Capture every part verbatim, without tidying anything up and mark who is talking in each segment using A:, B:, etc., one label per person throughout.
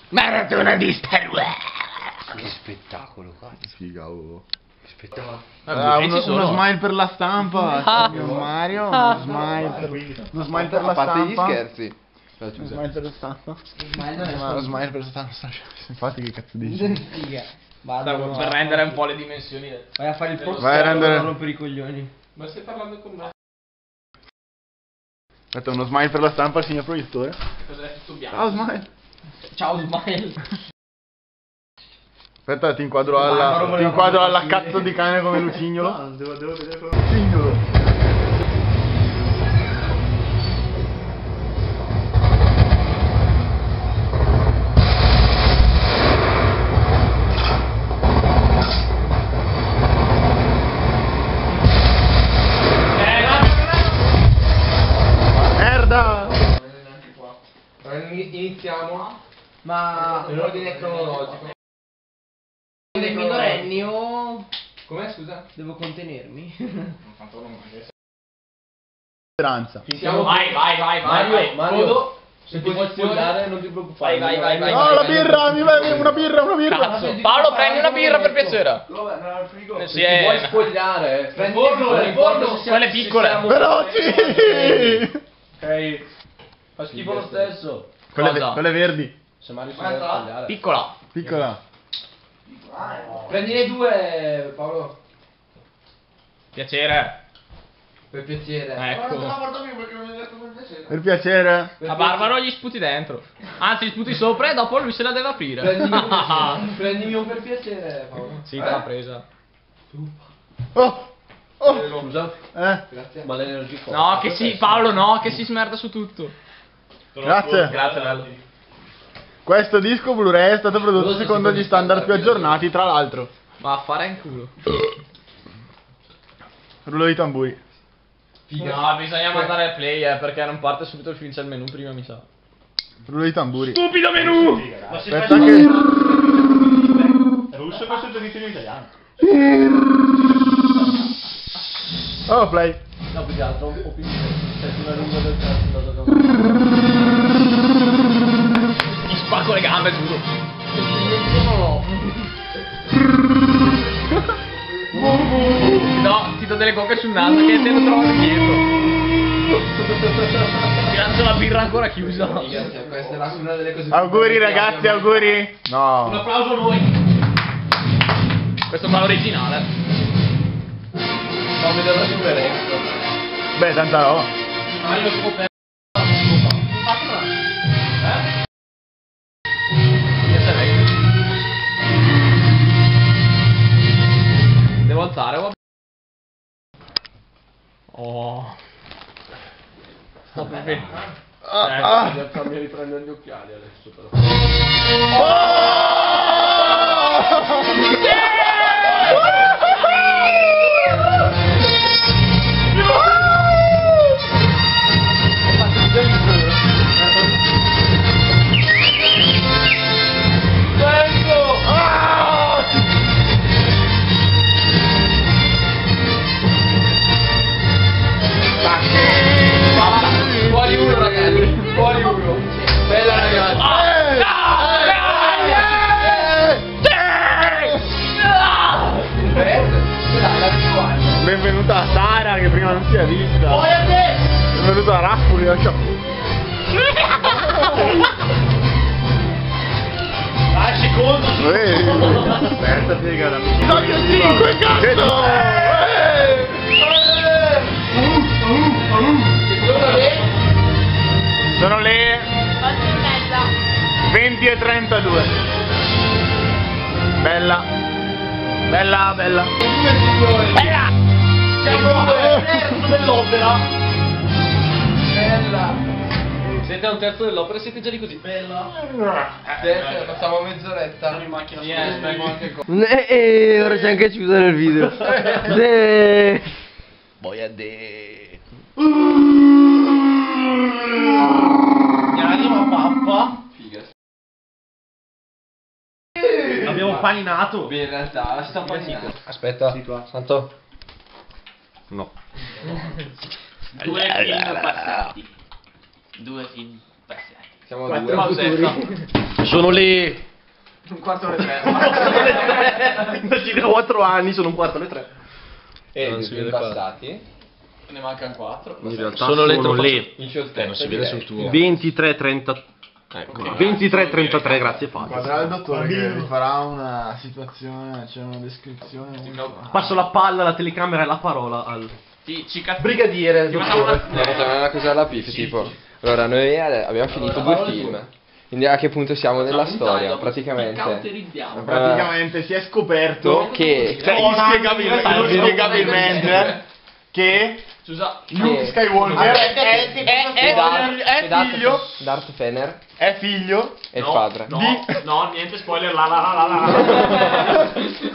A: Maratona di Star Wars.
B: Che spettacolo, cazzo.
C: Figa, oh.
B: Che spettacolo.
C: Ah, uno,
A: sono.
C: uno smile per la stampa.
A: Ah.
C: Signor Mario.
A: Ah.
C: Uno smile per, uno smile per la
B: A parte gli
C: stampa.
B: scherzi.
C: Uno smile per la stampa.
D: Ma non è
C: Uno smile per la stampa. Infatti che cazzo dici?
D: figa.
A: Guarda,
D: Vado
A: per rendere un po' le dimensioni. del-
D: Vai a fare il post.
C: Vai a rendere-
D: Non rompere i coglioni.
A: Ma stai parlando con me?
C: Aspetta, uno smile per la stampa al signor proiettore.
A: Cos'è tutto bianco?
C: Ciao smile.
D: Ciao Smile.
C: Aspetta, ti inquadro
D: Ma
C: alla,
D: non
C: ti inquadro alla
D: volevamo
C: cazzo di cane come lucignolo.
B: No, devo, devo vedere come...
C: Lucignolo. Merda!
A: Iniziamo.
D: Ma
A: In ordine cronologico.
D: i minorenni o
A: Com'è, scusa?
D: devo contenermi?
C: Speranza.
A: Siamo... Vai, vai, vai, vai.
B: Mario,
A: vai.
B: Mario,
A: Codo,
B: se ti vuoi
A: posizione.
B: spogliare non ti preoccupare.
A: Vai, vai, vai, vai.
C: No, la birra, mi vai, una birra, una birra.
A: Cazzo. Paolo, prendi una birra per piacere.
B: Dove? Nel frigo.
A: Eh,
B: Se
A: sì,
B: ti
A: è-
B: vuoi spogliare, prendi
A: forno,
B: non
A: nel
B: importa
A: forno.
B: se siamo-
A: Quelle piccole.
B: se siamo-
C: Veloci!
B: Ok. Fa schifo lo stesso.
C: Quelle,
A: Cosa?
C: quelle verdi.
B: Se Mario si vuole spogliare.
A: Piccola.
C: Piccola.
B: Prendine due, Paolo.
A: Piacere.
B: Per piacere.
A: Ecco.
C: Per piacere.
B: Per
A: A Barbaro gli sputi dentro. Anzi, gli sputi sopra e dopo lui se la deve aprire.
B: Prendimi un, prendimi un per piacere, Paolo.
A: Sì, te l'ha presa.
C: Oh! Oh!
B: Scusa.
C: Eh?
B: Grazie. Ma l'energia forte.
A: No, che si... Paolo, no, che si smerda su tutto.
C: Grazie.
A: Grazie, bello.
C: Questo disco Blu-ray è stato prodotto secondo gli standard più aggiornati, tra l'altro.
A: Va a fare in culo.
C: Rullo di tamburi.
A: No, bisogna mandare play, eh, perché non parte subito il film, c'è il menu prima, mi sa.
C: Rullo di tamburi.
A: Stupido menu!
C: Aspetta che...
E: Russo con sottotitoli in italiano.
C: Oh, play.
B: No, più che altro un po' più sei sulla lunga del cazzo dato che...
A: Ti spacco le gambe, giuro. No, ti do delle coche sul naso che te lo trovo dietro. Ti lancio la birra ancora chiusa.
B: Questa è la- una delle cose più
C: Auguri
B: belle che
C: ragazzi,
B: abbia mai-
C: auguri.
A: Un
C: No.
A: applauso a noi. Questo fa l'originale.
B: Fammi vedere la differenza.
C: Beh, tanta roba.
A: Ma io ho per... Eh? Io sei vecchio. Devo alzare o... Oh. Sto per venire.
C: Ah,
B: Devo farmi riprendere gli occhiali adesso però.
A: Fuori uno, ragazzi. Fuori uno. Bella, ragazzi.
C: benvenuta a Sara che prima non si è vista. Benvenuta a Raffoli, lascia.
E: Dai, secondo.
C: Aspetta, figa la episodio cinque, cazzo! Sono le venti e trentadue. Bella. Bella, bella.
A: Bella! Siamo al terzo dell'opera.
B: Bella.
A: Siete a un terzo dell'opera e siete già lì così.
B: Bella. Adesso facciamo mezz'oretta.
A: Sì, eh, aspetta.
B: anche qua.
D: E ora c'è anche chiusa nel video. Sì.
B: Boia de.
E: Anima pappa.
B: Figa.
E: Abbiamo paninato.
B: Beh, in realtà la sta paninato. Aspetta. Santo. No.
A: Due film passati. Due film passati.
B: Siamo a
A: Quattro
B: due.
A: pausetta.
E: Sono le...
A: Un quarto alle tre.
E: Invece di quattro anni sono un quarto alle tre.
B: E
E: Non
B: i
E: si
B: più
E: vede qua.
B: passati.
A: Ne mancano quattro.
E: In realtà
F: Sono le-
E: le
B: In short
F: Eh, non si vede sul tuo.
E: ventitré trenta. Ecco, ventitré trentatré, grazie Fabio.
C: Guarda il dottore che vi farà una situazione, c'è una descrizione.
E: Passo la palla, la telecamera e la parola al
A: Ti, ci cazzo.
E: brigadiere.
A: Ti facciamo una...
B: No, facciamo una cosa alla pif, tipo. Allora, noi eh, abbiamo finito due film. Quindi a che punto siamo della storia? Praticamente.
C: Praticamente si è scoperto
B: Che
C: cioè, inspiegabilmente, inspiegabilmente che
A: Scusa.
C: Luke Skywalker è, è, è, è,
B: Darth-
C: è
B: Darth-
C: figlio
B: Darth Fener
C: è figlio
B: è il padre.
A: No,
C: Di-
A: no, niente spoiler. La la la la la.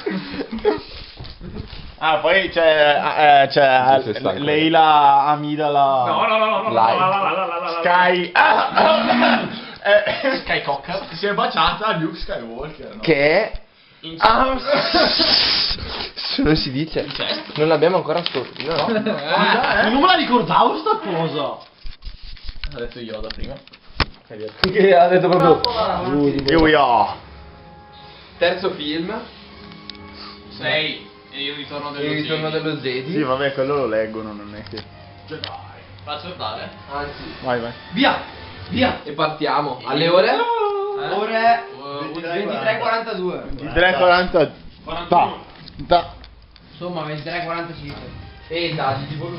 C: ah poi c'è eh, c'è
B: Giusto, stanco.
C: Leila Amidala
A: No, no, no, no, no.
B: Live.
A: La la la la la la.
C: Sky ah, ah, eh,
A: Skycocker.
C: si è baciata a Luke Skywalker no?
B: Che è.
A: In-
B: Ah, non si dice. Non l'abbiamo ancora scoperto. No.
C: Eh?
E: Non me la ricordavo sta cosa.
A: Ho detto io da prima.
B: Che ha detto proprio.
C: Here we are.
B: Terzo film.
A: Sei. E il ritorno dello
B: Il ritorno
A: Jedi.
B: dello Jedi.
C: Sì vabbè quello lo leggono non è che
A: Jedi. Faccio notare.
B: Anzi.
C: vai vai
E: Via, via.
B: E partiamo. Alle ore?
A: Ore
D: ventitré e quarantadue.
C: ventitré quaranta ta ta
D: Insomma, ventitré e quarantacinque.
B: E dai, tipo.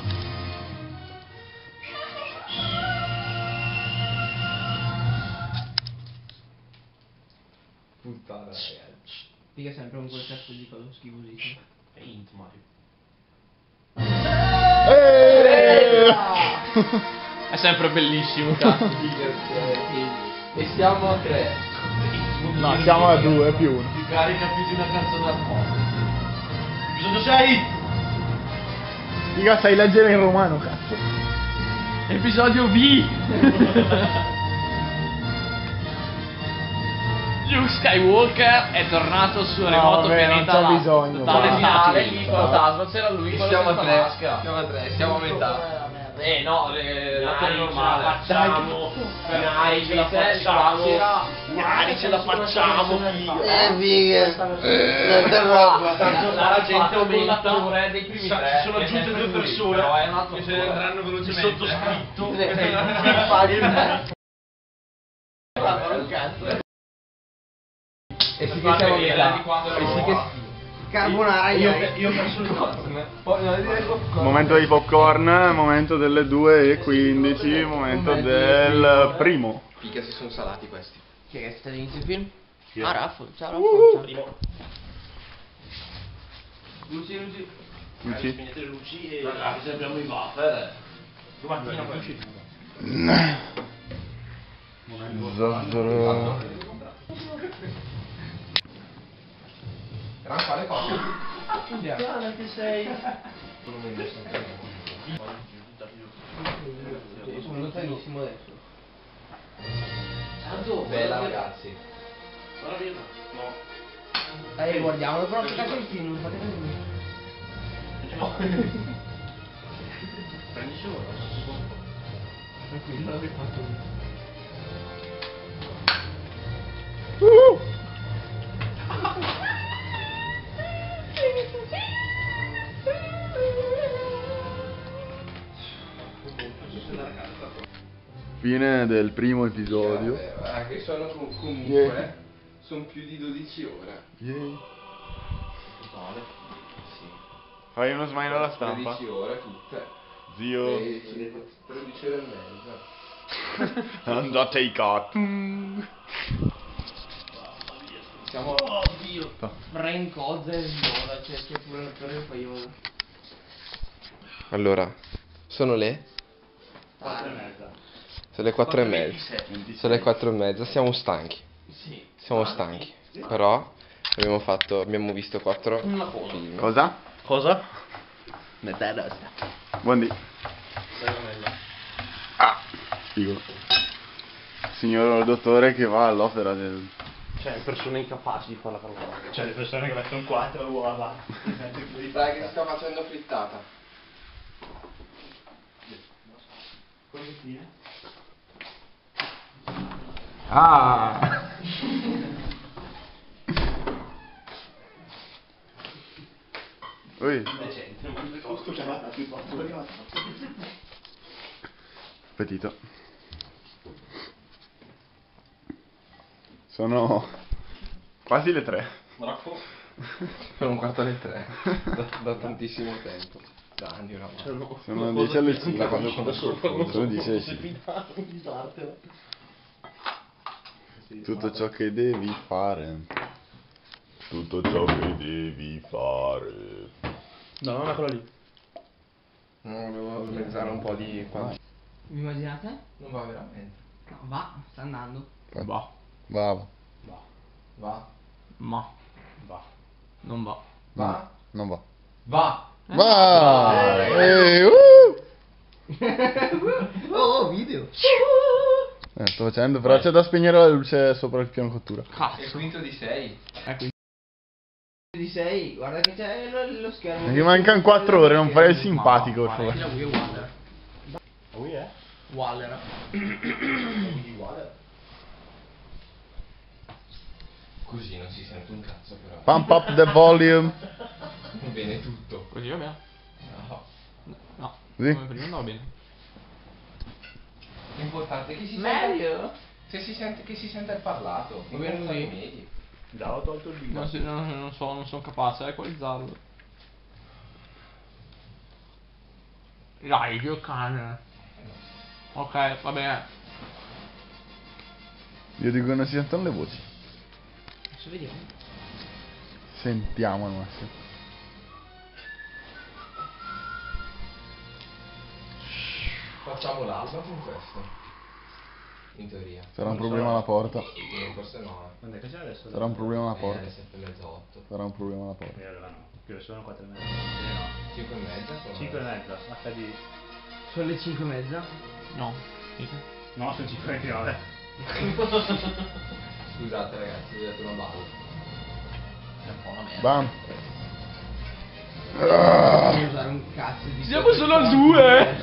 B: Puttana, ragazzi.
D: Figa sempre con quel cazzo di cosa schifosissimo.
A: È int Mario.
C: Eh!
A: È sempre bellissimo.
B: E siamo a tre.
C: no siamo a due più uno
B: Ti carica più di una canzone al posto.
E: Episodio sei.
C: figa sai leggere in romano cazzo
A: Episodio V. Luke Skywalker è tornato sul
C: No,
A: remoto
C: vabbè, non
A: pianeta
C: c'è
A: Lastra.
C: bisogno,
A: Totale
C: basta.
A: finale lì fantasma, c'era lui con
B: Siamo a
A: la
B: tre.
A: maschera.
B: Siamo a tre, siamo a metà.
A: Eh no, eh, l'attore normale.
E: Facciamo. Dai, ce la facciamo. Dai, ce la facciamo.
D: Eh, figa. Tanta roba.
A: La gente aumenta dei primi
E: Sa-
A: tre.
E: si sono
A: che è
E: aggiunte
A: sempre
E: due
A: lui,
E: persone
A: però è un altro
E: che se ne andranno velocemente. Sottoscritto.
B: E sì che
A: Guarda
B: siamo a
A: che
B: metà.
A: era di quando
B: E
A: ero
B: sì che.
A: qua.
D: Carbonara,
E: Io,
D: io.
E: io ho perso il popcorn.
B: Poi non dire popcorn.
C: momento dei popcorn momento delle due e quindici momento del primo
B: Figa, si sono salati questi.
D: Chi è che sta all'inizio del film?
E: Io.
D: Ah, Raffo. Ciao, Raffo. Ciao.
E: Primo.
D: Luci, luci.
C: Luci.
E: Spegnete le luci e se abbiamo i wafer. Domattina poi ci
C: Zazzaro.
B: Gran quale cosa?
E: che sei.
D: Sono lontanissimo adesso.
B: Bella ragazzi.
E: Guarda via. No.
D: Dai, guardiamolo, però che cazzo è il film? Non fate vedere.
E: Prendi solo.
D: Tranquillo, l'avrei fatto uno.
C: Fine del primo episodio.
B: Eh, vabbè, guarda che sono com- comunque.
C: Yeah.
B: Sono più di dodici ore.
C: Yeah.
B: Sì.
C: Fai uno smile alla stampa.
B: tredici ore tutte.
C: Zio.
B: tredici, tredici ore e mezza.
C: Andate i cat.
B: Siamo.
E: Oddio.
D: Brain Cozza e Yoda, cioè c'è pure l'attore che fa Yoda.
B: Allora, sono le?
E: quattro e mezza.
B: Sono le quattro e mezza. Sono le quattro e mezza, siamo stanchi.
E: Sì.
B: Siamo stanchi. Però abbiamo fatto. Abbiamo visto quattro film.
C: Cosa?
E: Cosa? Metà rossa.
C: Buondì. Ah, figo. Signor dottore che va all'opera del...
E: Cioè, persone incapaci di fare la parola. Cioè, le persone che mettono quattro uova.
B: Dai che si sta facendo frittata.
E: Cosa dire?
C: Ah! Ui. Appetito. Sono quasi le tre.
B: Sono un quarto alle tre. Da, da tantissimo tempo. Da anni oramai.
C: Sono dieci alle
B: Da
C: cinque.
B: quando conosco il fondo.
C: Sono dieci alle cinque. Tutto ciò che devi fare. Tutto ciò che devi fare.
E: No, non è quello lì.
B: No, volevo organizzare un po' di... quanti-
F: Vi immaginate?
B: Non va veramente.
F: No, va, sta andando.
A: Va.
C: Va, va.
B: Va.
A: Ma.
E: Va.
A: Non va.
B: Va.
C: Non va.
B: Va.
C: Va! Eh, uh!
F: Oh, video.
C: Eh, sto facendo, però c'è da spegnere la luce sopra il piano cottura.
B: È il
A: Cazzo.
B: quinto di sei.
A: Ecco.
F: Di sei, guarda che c'è lo, lo schermo.
C: Perché mancano quattro ore, non farei il simpatico, per
F: Guarda,
C: favore.
F: qui è Waller.
E: Lui è?
F: Waller.
B: Così non si sente un cazzo però.
C: Pump up the volume.
B: Va bene tutto.
A: Così va bene?
B: No.
A: No.
C: Sì.
A: Come prima andava bene.
B: L'importante è che si sente.
A: Meglio?
B: Se si sente che si sente il parlato.
A: Va bene
B: Non
A: così.
B: i medi.
E: Già ho tolto il video.
A: Non, si- non, non so, non sono capace a equalizzarlo. Dai, che cane. Ok, va bene.
C: Io dico che non si sentono le voci.
F: Adesso vediamo.
C: Sentiamo al massimo.
B: Facciamo l'alba con questo. In teoria.
C: Sarà un problema alla porta.
B: Eh, forse no.
E: Quando è che c'è adesso?
C: Sarà un problema alla
B: Eh,
C: porta.
B: alle sette e mezza, otto.
C: Sarà un problema alla porta.
E: Eh, allora no. Che sono quattro e mezza. Eh no.
B: Cinque e mezza sono.
E: cinque e mezza. H D.
F: Sono le cinque e mezza.
A: No. Sì.
E: No, sono cinque e ventinove.
B: Scusate ragazzi, vi ho dato una balla.
A: È un po' una merda.
C: Bam.
F: Devi usare un cazzo di.
A: Siamo solo al due.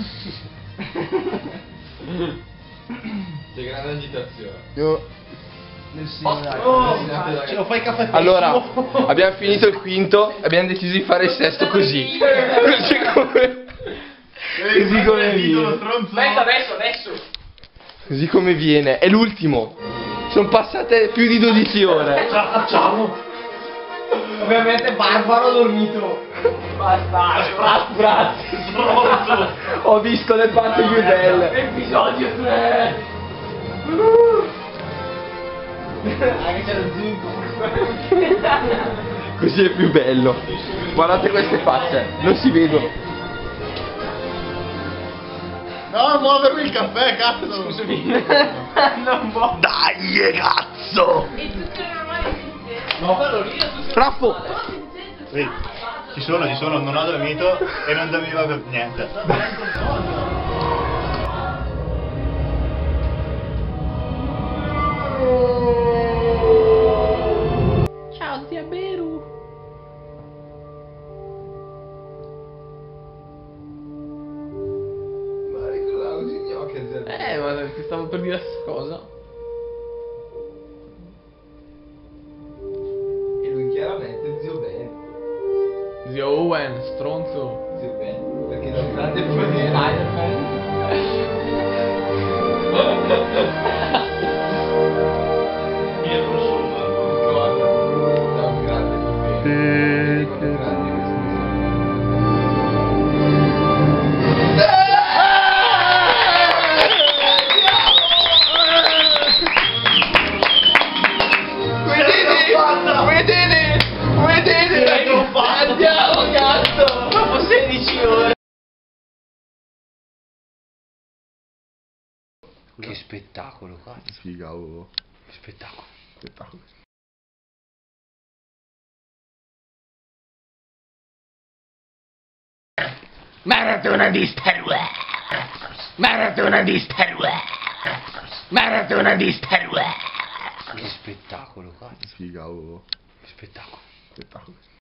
B: C'è grande agitazione.
C: Io...
F: Nel simulato.
B: Oh,
F: nel simulato.
E: Ce lo fai caffè
B: Allora, abbiamo finito il quinto e abbiamo deciso di fare il sesto così. Così come... Così come viene.
A: Aspetta, adesso, adesso.
B: Così come viene. È l'ultimo. Sono passate più di dodici ore.
E: Ce la facciamo!
F: Ovviamente Barbaro ha dormito.
A: Basta. Grazie.
B: Ho visto le patte più belle.
A: Episodio tre.
F: Anche c'è lo zinco.
B: Così è più bello. Guardate queste facce. Non si vedono.
C: No, muovermi il caffè, cazzo!
A: Scusami. Non può.
C: Dai, cazzo!
G: E tutti normali esiste?
A: No, quello lì è tutto.
C: Raffo!
E: Sì, ci sono, ci sono, non ho dormito e non dormiva per niente.
G: Ciao zia Beru.
B: Ma ricordavo si gnocchi
A: Eh, ma ti stavo per dire la stessa cosa.
B: E lui chiaramente zio Ben.
A: Zio Owen, stronzo.
B: Zio Ben. Perché da un grande fan di Iron Man.
E: Io non sono.
B: Guarda, da un grande fan. Con un grande
A: Andiamo, cazzo! Dopo sedici ore.
D: Che spettacolo, cazzo.
C: Figa, oh.
D: Che spettacolo.
C: Spettacolo.
D: Maratona di Star Wars. Maratona di Star Wars. Maratona di Star Wars. Che spettacolo, cazzo.
C: Figa, oh.
D: Che spettacolo.
C: Spettacolo.